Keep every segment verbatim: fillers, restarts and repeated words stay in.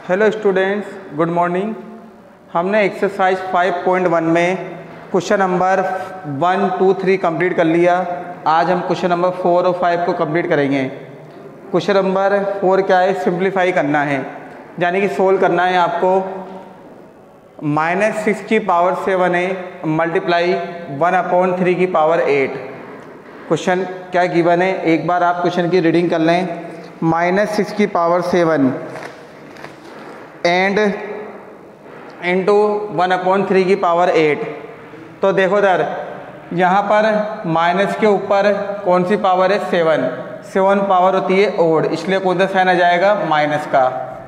Hello students, good morning. हमने exercise five point one में question number one two three complete कर लिया। आज हम क्वेश्चन नंबर फोर और फाइव को कंप्लीट करेंगे। क्वेश्चन नंबर फोर क्या है? सिंप्लीफाई करना है, यानी कि सोल्व करना है आपको। माइनस सिक्स की पावर सेवन है मल्टीप्लाई वन अपॉन थ्री की पावर एट। क्वेश्चन क्या गिवन है, एक बार आप क्वेश्चन की रीडिंग कर लें। माइनस सिक्स की power seven and into one upon three की पावर एट। तो देखो दर, यहाँ पर माइनस के ऊपर कौन सी पावर है? सेवन। सेवन पावर होती है ओड, इसलिए कौन सा साइन आ जाएगा? माइनस का।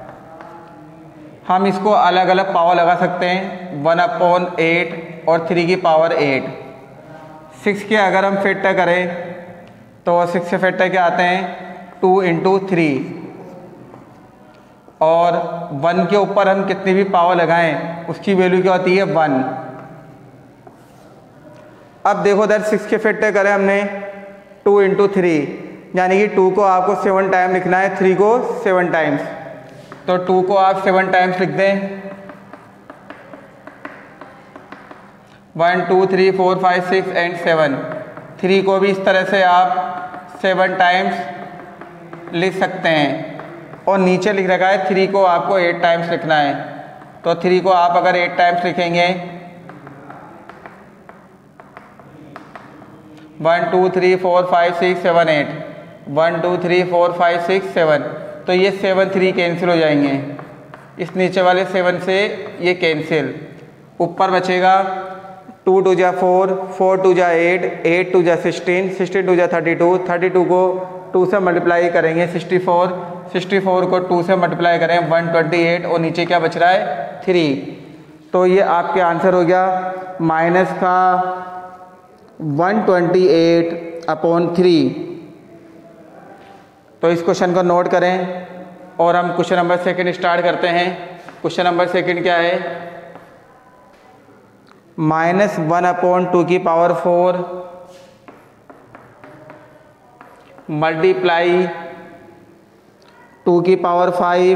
हम इसको अलग अलग पावर लगा सकते हैं, वन अपॉन एट और थ्री की पावर एट। सिक्स के अगर हम फैक्टर करें तो सिक्स से फैक्टर क्या आते हैं? Two into three. और वन के ऊपर हम कितनी भी पावर लगाएं उसकी वैल्यू क्या होती है? वन। अब देखो दर, सिक्स के फैक्टर करें हमने टू इंटू थ्री, यानी कि टू को आपको सेवन टाइम लिखना है, थ्री को सेवन टाइम्स। तो टू को आप सेवन टाइम्स लिख दें, one two three four five six and seven. Three को भी इस तरह से आप सेवन टाइम्स लिख सकते हैं। और नीचे लिख रखा है थ्री को आपको एट टाइम्स लिखना है। तो थ्री को आप अगर एट टाइम्स लिखेंगे, one two three four five six seven eight, one two three four five six seven, तो ये सेवन थ्री कैंसिल हो जाएंगे। इस नीचे वाले सेवन से ये कैंसिल। ऊपर बचेगा टू टू जा फोर, फोर टू जा एट, एट टू जा सिक्सटीन, सिक्सटीन टू जा थर्टी टू, थर्टी टू को टू से मल्टीप्लाई करेंगे सिक्सटी फोर, सिक्सटी फोर को टू से मल्टीप्लाई करें वन ट्वेंटी एट, और नीचे क्या बच रहा है? थ्री। तो ये आपके आंसर हो गया माइनस का one twenty eight upon three. तो इस क्वेश्चन को नोट करें और हम क्वेश्चन नंबर सेकंड स्टार्ट करते हैं। क्वेश्चन नंबर सेकंड क्या है? माइनस वन अपॉन टू की पावर फोर मल्टीप्लाई टू की power five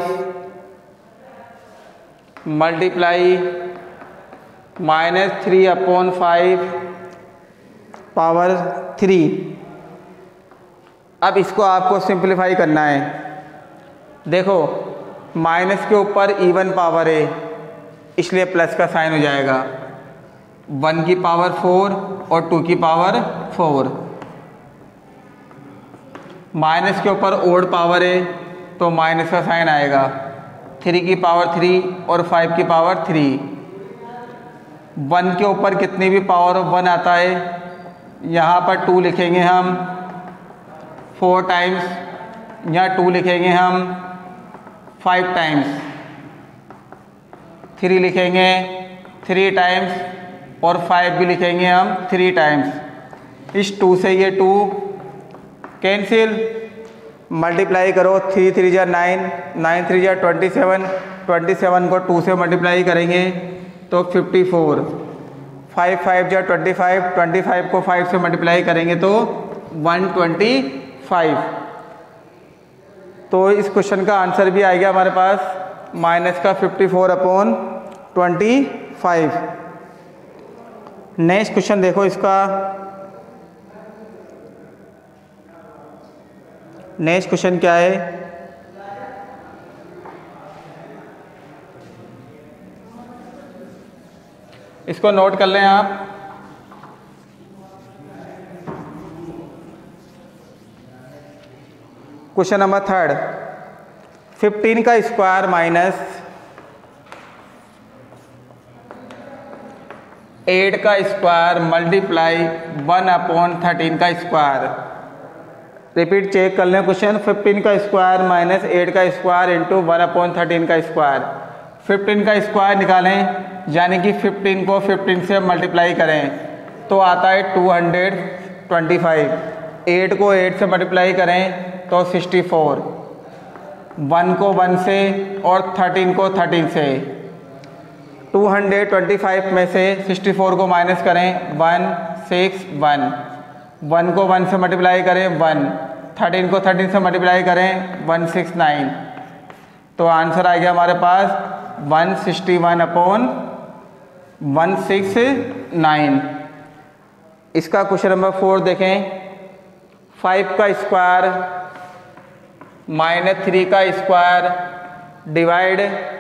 multiply minus three upon five power three. अब इसको आपको सिंप्लीफाई करना है। देखो, माइनस के ऊपर इवन पावर है, इसलिए प्लस का साइन हो जाएगा। वन की पावर फोर और टू की पावर फोर। माइनस के ऊपर ओड पावर है तो माइनस का साइन आएगा। थ्री की पावर थ्री और फाइव की पावर थ्री। वन के ऊपर कितनी भी पावर वन आता है, यहाँ पर टू लिखेंगे हम फोर टाइम्स, यहाँ टू लिखेंगे हम फाइव टाइम्स, थ्री लिखेंगे थ्री टाइम्स और फाइव भी लिखेंगे हम थ्री टाइम्स। इस टू से ये टू कैंसिल, मल्टीप्लाई करो, थ्री थ्री जा नाइन, नाइन थ्री जा ट्वेंटी सेवन, ट्वेंटी सेवन को टू से मल्टीप्लाई करेंगे तो फिफ्टी फोर, फाइव फाइव जा ट्वेंटी फाइव, ट्वेंटी फाइव को फाइव से मल्टीप्लाई करेंगे तो वन ट्वेंटी फाइव। तो इस क्वेश्चन का आंसर भी आएगा हमारे पास माइनस का fifty four upon twenty five. Next question देखो इसका। नेक्स्ट क्वेश्चन क्या है? इसको नोट कर लें आप। क्वेश्चन नंबर थर्ड, फिफ्टीन का स्क्वायर माइनस एट का square multiply one upon thirteen का स्क्वायर। रिपीट चेक कर लें क्वेश्चन। फिफ्टीन का स्क्वायर माइनस एट का square into one upon thirteen का स्क्वायर। फिफ्टीन का स्क्वायर निकालें, यानी कि फिफ्टीन को फिफ्टीन से मल्टीप्लाई करें तो आता है two hundred twenty five. Eight को एट से मल्टीप्लाई करें तो सिक्सटी फोर। वन को वन से और थर्टीन को थर्टीन से। टू हंड्रेड ट्वेंटी फाइव में से सिक्सटी फोर को माइनस करें, वन सिक्स वन। वन को वन से मल्टीप्लाई करें वन, थर्टीन को थर्टीन से मल्टीप्लाई करें वन सिक्स नाइन। तो आंसर आ गया हमारे पास one sixty one upon one six nine. इसका क्वेश्चन नंबर फोर देखें, फाइव का स्क्वायर माइनस थ्री का square divide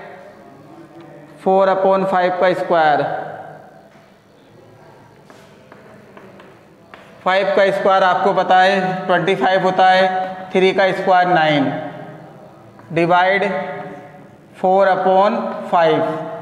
four upon five का स्क्वायर। फाइव का स्क्वायर आपको पता है ट्वेंटी फाइव होता है, थ्री का square nine divide four upon five.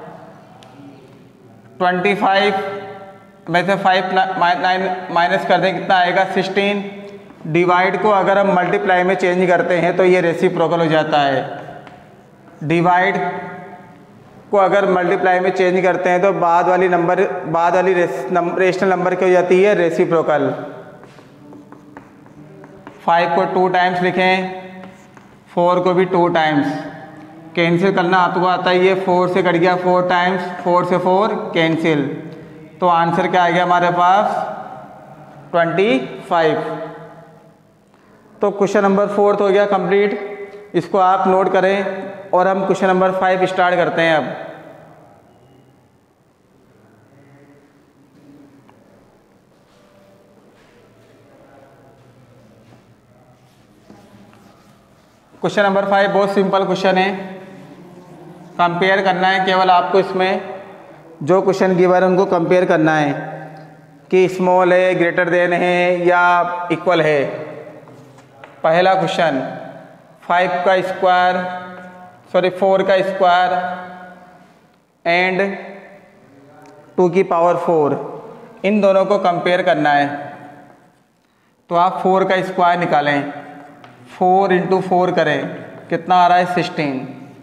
Twenty five में से फाइव नाइन माइनस कर दें कितना आएगा सिक्सटीन। डिवाइड को अगर हम मल्टीप्लाई में चेंज करते हैं तो ये रेसिप्रोकल हो जाता है। डिवाइड को अगर मल्टीप्लाई में चेंज करते हैं तो बाद वाली नंबर बाद वाली रेशनल नंबर क्या हो जाती है, रेसिप्रोकल। फाइव को टू टाइम्स लिखें, फोर को भी टू टाइम्स। कैंसिल करना आपको आता है, ये फोर से कट गया फोर टाइम्स, फोर से फोर कैंसिल। तो आंसर क्या आ गया हमारे पास ट्वेंटी फाइव। तो क्वेश्चन नंबर फोर्थ हो गया कंप्लीट। इसको आप नोट करें और हम क्वेश्चन नंबर फाइव स्टार्ट करते हैं अब। क्वेश्चन नंबर फाइव बहुत सिंपल क्वेश्चन है। कंपेयर करना है केवल आपको, इसमें जो क्वेश्चन गिवन है उनको कंपेयर करना है कि स्मॉल है, ग्रेटर देन है या इक्वल है। पहला क्वेश्चन, फाइव का स्क्वायर सॉरी फोर का स्क्वायर एंड टू की पावर फोर, इन दोनों को कंपेयर करना है। तो आप फोर का स्क्वायर निकालें, फोर इंटू फोर करें, कितना आ रहा है sixteen.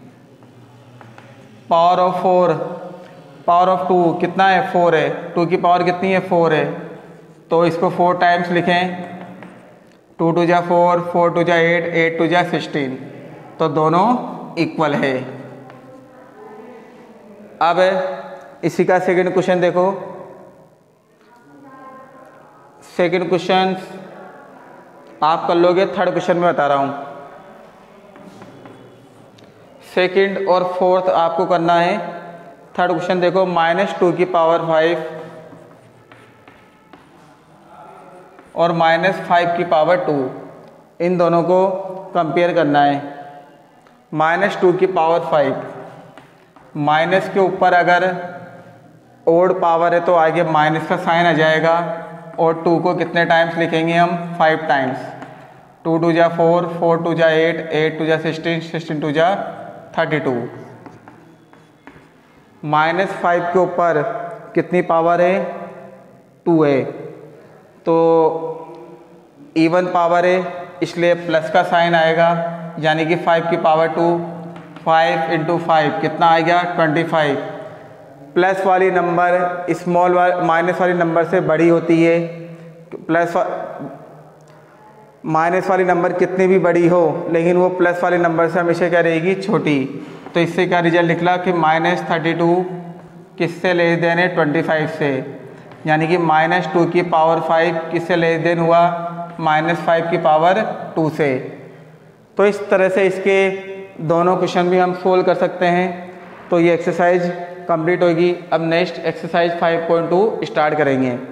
Power of four, power of two कितना है, फोर है। टू की पावर कितनी है, फोर है। तो इसको फोर टाइम्स लिखें, टू टू जा फोर, फोर टू जा एट, एट टू जा सिक्सटीन। तो दोनों इक्वल है। अब इसी का सेकंड क्वेश्चन देखो। सेकंड क्वेश्चन आप कर लोगे, थर्ड क्वेश्चन में बता रहा हूं। सेकंड और फोर्थ आपको करना है। थर्ड क्वेश्चन देखो, माइनस टू की पावर फाइव और माइनस फाइव की पावर टू, इन दोनों को कंपेयर करना है। माइनस टू की पावर फाइव, माइनस के ऊपर अगर ओड पावर है तो आगे माइनस का साइन आ जाएगा। और टू को कितने टाइम्स लिखेंगे हम, फाइव टाइम्स। टू टू जा फोर, फोर टू जा एट, एट टू जा सिक्सटीन, सिक्सटीन टू जा थर्टी टू। माइनस फाइव के ऊपर कितनी पावर है, टू है। तो इवन पावर है इसलिए प्लस का साइन आएगा, यानी कि फाइव की power two. Five into five कितना आएगा, ट्वेंटी फाइव। प्लस वाली नंबर स्मॉल वाली माइनस वाली नंबर से बड़ी होती है। प्लस माइनस वाली नंबर कितनी भी बड़ी हो लेकिन वो प्लस वाले नंबर से हमेशा क्या रहेगी, छोटी। तो इससे क्या रिजल्ट निकला कि माइनस थर्टी टू किससे लेस देन है, ट्वेंटी फाइव से। यानी कि माइनस टू की पावर फाइव किससे लेस देन हुआ, माइनस फाइव की पावर टू से। तो इस तरह से इसके दोनों क्वेश्चन भी हम सोल्व कर सकते हैं। तो ये एक्सरसाइज कंप्लीट होगी। अब next exercise five point two start करेंगे।